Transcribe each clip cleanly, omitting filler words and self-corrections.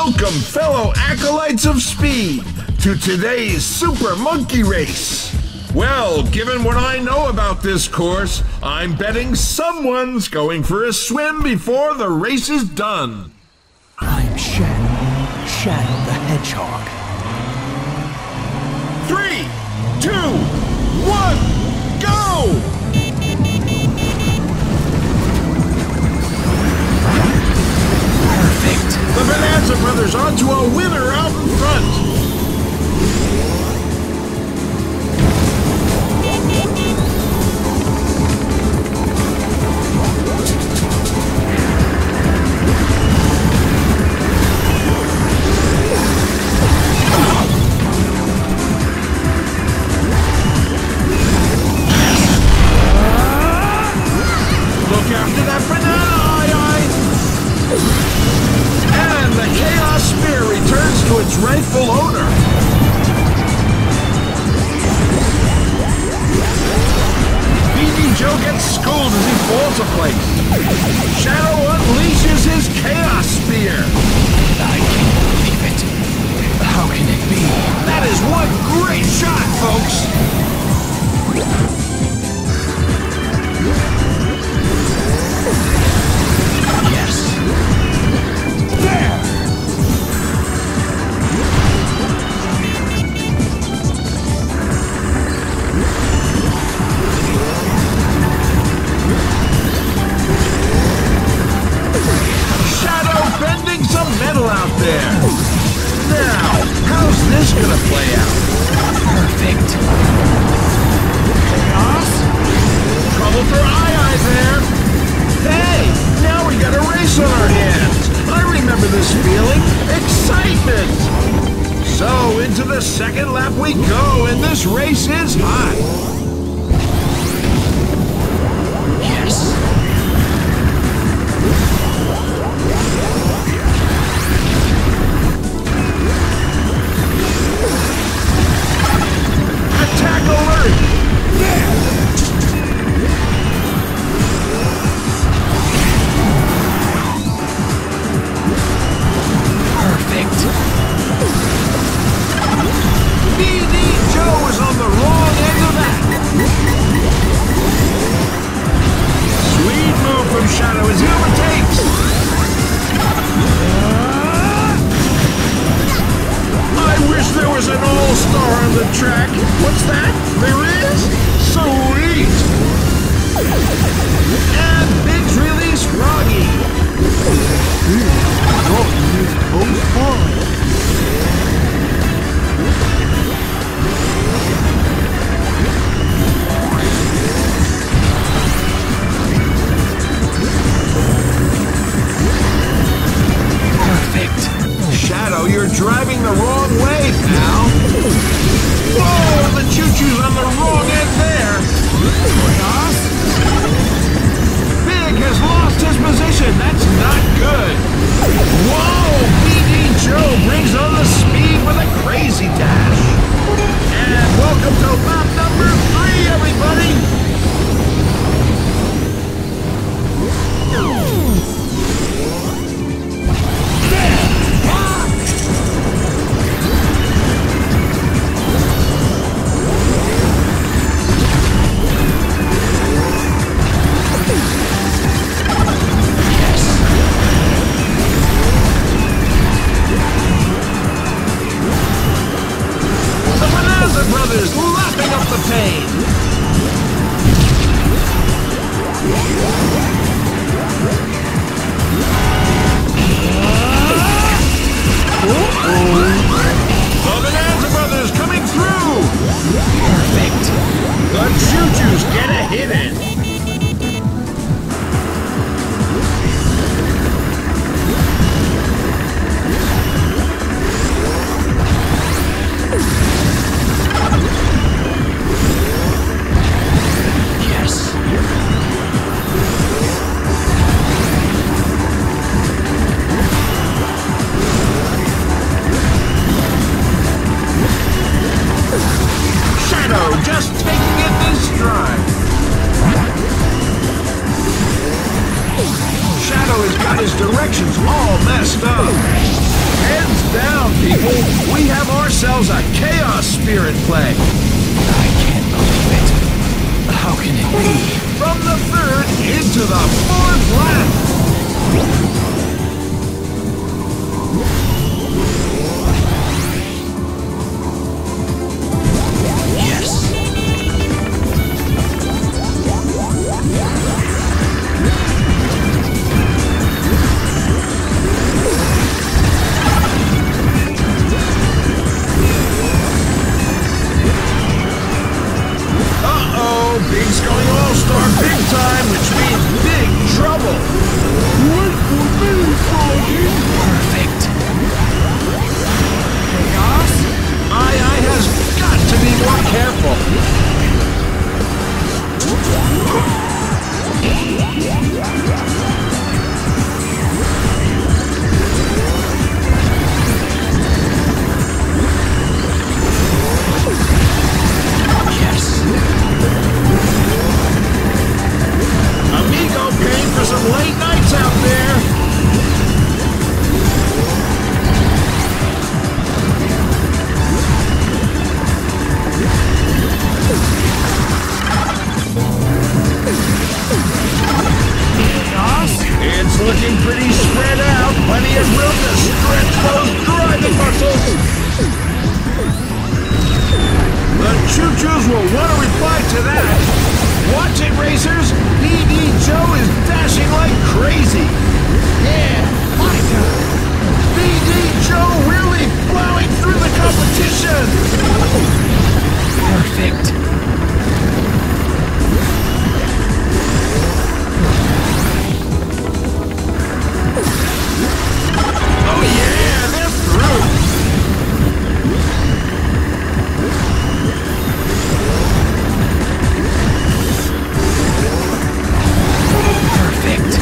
Welcome, fellow acolytes of speed, to today's Super Monkey Race. Well, given what I know about this course, I'm betting someone's going for a swim before the race is done. I'm Shadow the Hedgehog. 3, 2, 1, go! Perfect. The Bonanza Brothers onto a winner out in front. Look after that banana, Aye-Aye! And the Chaos Spear returns to its rightful owner. BD Joe gets schooled as he falls a place. Shadow unleashes his Chaos Spear. I can't believe it. How can it be? That is one great shot, folks. Yes. There! Shadow bending some metal out there. Now, how's this gonna play out? Perfect. Chaos? Trouble for Aye-Aye there. Hey, now we got a race on our hands. I remember this feeling. Excitement! So, into the second lap we go, and this race is hot. Yes. Attack alert! Perfect. BD Joe is on the wrong end of that. Sweet move from Shadow as he overtakes. I wish there was an all-star on the track. What's that? There is? Sweet! And Biggs release Froggy. Perfect. Shadow, you're driving the wrong way, pal. Whoa, the choo-choo's on the wrong end there. Big has lost his position. That's not good. Whoa, BD Joe brings on the speed with a crazy dash. And welcome to lap number 3, everybody. The Bonanza Brothers lapping up the pain. The Bonanza Brothers coming through. Perfect. The choo-choos get a hit in. chaos spirit play. I can't believe it. How can it be? From the third into the fourth lap. Yes. Big's going all-star big time, which means big trouble. What for me, Froggy? Perfect. Chaos? I has got to be more careful. Yes. Amigo paying for some late nights out there. It's looking pretty spread out. Plenty of room to stretch those driving muscles. The choo-choos will want to reply to that. Watch it, racers. BD Joe is dashing like crazy. Yeah, my turn. BD Joe really plowing through the competition. Perfect. Oh yeah, they're through. Perfect.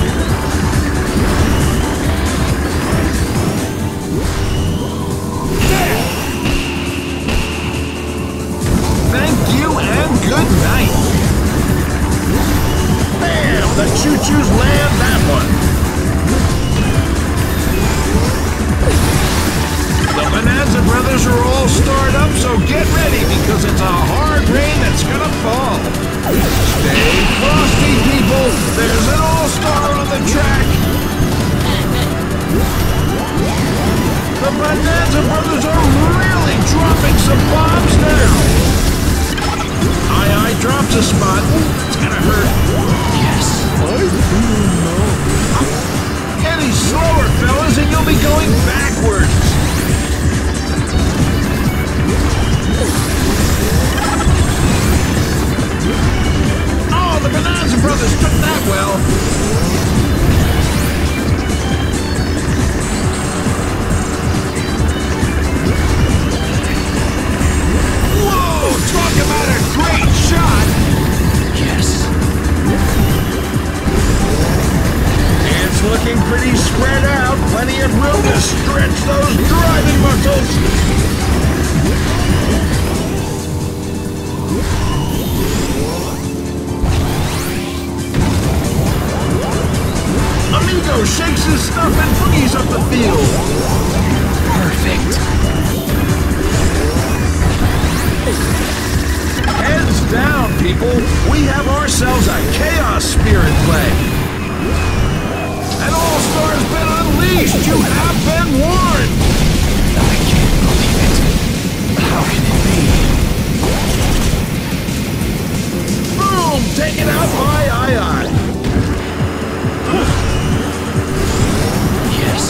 Thank you and good night. Bam! The choo-choos land that one. The Bonanza brothers are all starred up, so get ready because it's a hard rain that's gonna fall. Stay frosty, people. There's an all-star on the track. The Bonanza brothers are really dropping some bombs now. I dropped a spot. It's gonna hurt. Yes. Any slower, fellas, and you'll be going backwards. Oh, the Bonanza brothers took that well. Whoa, talk about a great shot. Yes. It's looking pretty spread out. Plenty of room to stretch those driving muscles. Amigo shakes his stuff and boogies up the field. Perfect. Heads down, people. We have ourselves a chaos spirit play. An all-star's been unleashed. You have been warned. I can't believe it. How can it be? Boom! Taken out by Ai. Yes.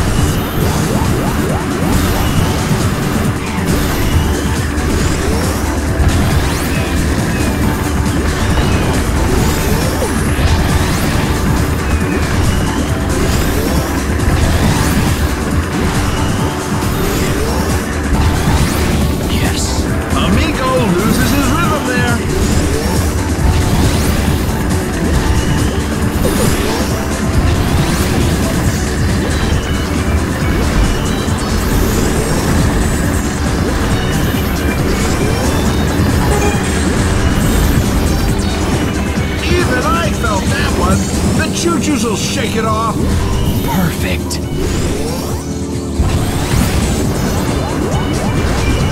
Choo-choos will shake it off. Perfect.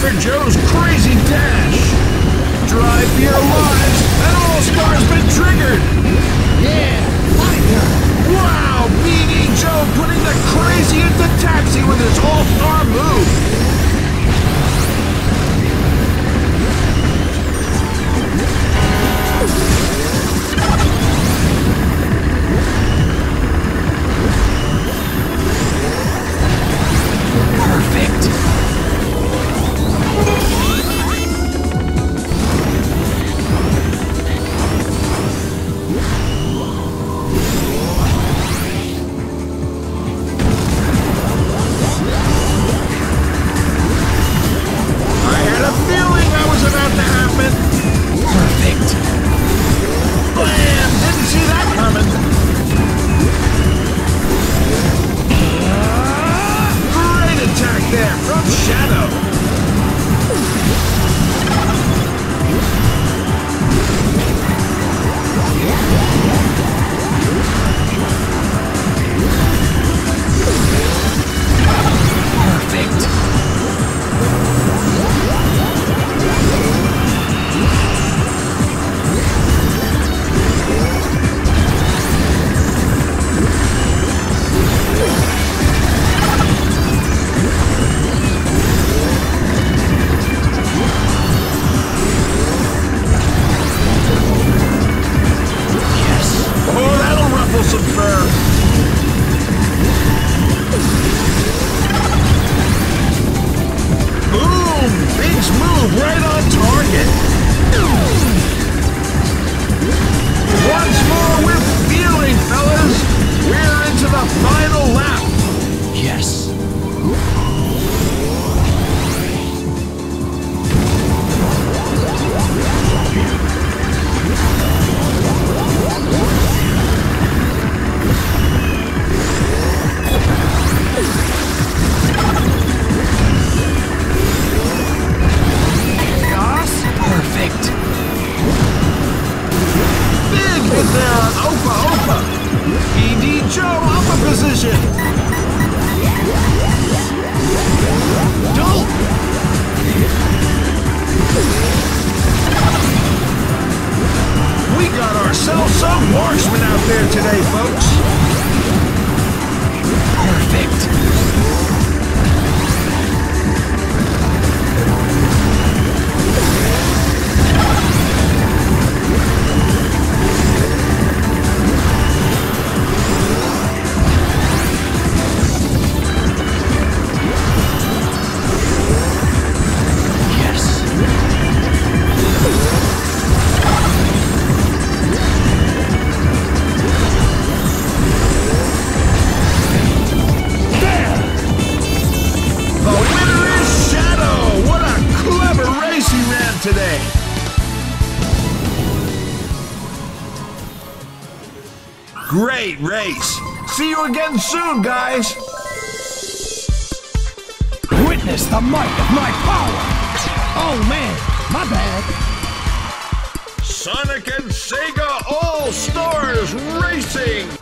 for Joe's crazy dash. Drive for your lives, and All-Star's been triggered. Yeah, my turn. Wow, BD Joe putting the crazy into taxi with his All-Star move. Today. Great race. See you again soon, guys. Witness the might of my power. Oh man, my bad. Sonic and Sega All-Stars Racing.